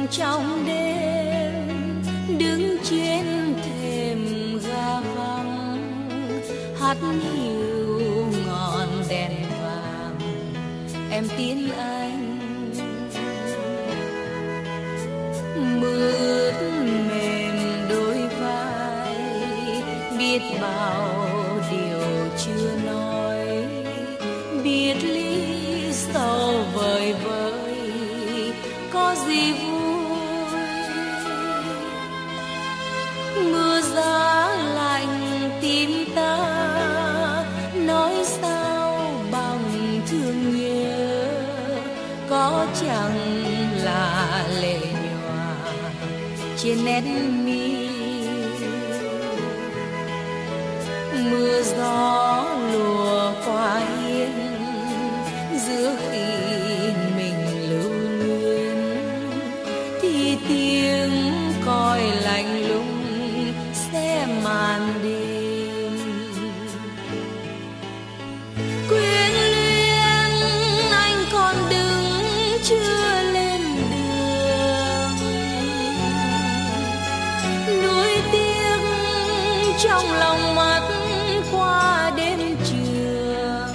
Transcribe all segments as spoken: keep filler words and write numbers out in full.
trong đêm, đứng trên thềm ga vắng, hát hiu ngọn đèn vàng, em tiến anh. Mưa ướt mềm đôi vai, biết bao điều chưa nói, biết lý sầu vời vợi có gì vui. Mưa giá lạnh tim ta, nói sao bằng thương nhớ, có chẳng là lệ nhòa trên nét mi. Mưa gió lùa qua hiên, giữa khi mình lưu luyến thì tiếng còi lạnh lùng sẽ màn đêm. Quyến luyến anh còn đứng chưa lên đường, nuối tiếc trong lòng mắt qua đêm trường.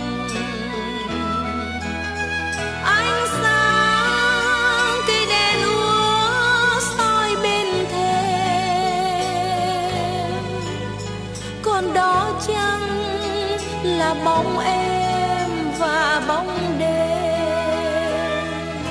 Ánh sáng cây đèn úa soi bên thềm, còn đó chăng là bóng em và bóng đêm.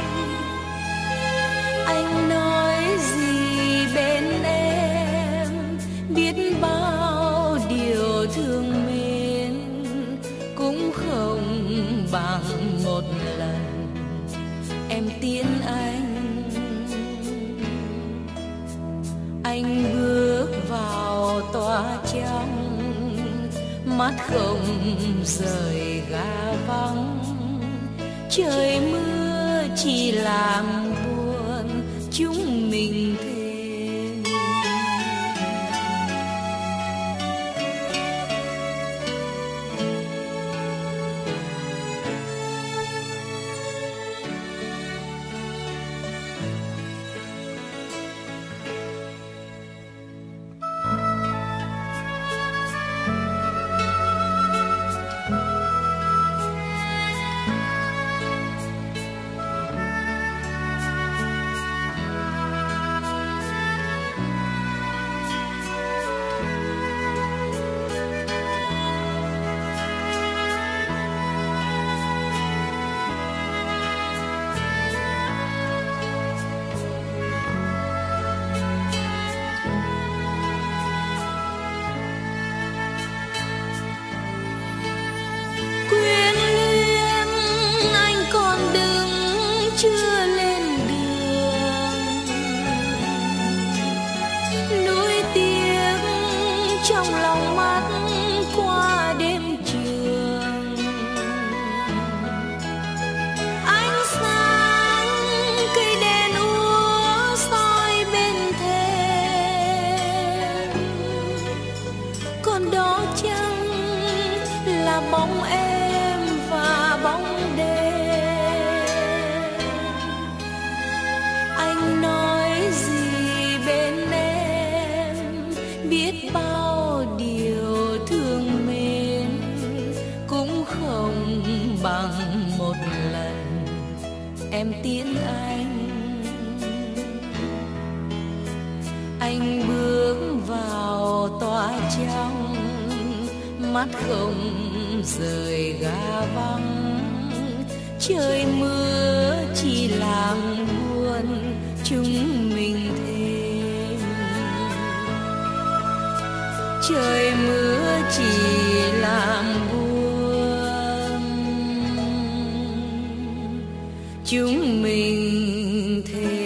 Anh nói gì bên em, biết bao điều thương mến, cũng không bằng một lần em tiến anh. Anh bước vào tòa trong, mắt không rời ga vắng, trời mưa chỉ làm buồn chúng mình thêm. Chưa lên đường, nuối tiếc trong lòng mắt qua đêm trường. Ánh sáng cây đèn úa soi bên thềm, còn đó chăng là bóng em và bóng đêm. Biết bao điều thương mến, cũng không bằng một lần em tiến anh. Anh bước vào tòa trong, mắt không rời ga vắng, trời mưa chỉ làm buồn chúng mình thêm. Trời mưa chỉ làm buồn chúng mình thêm.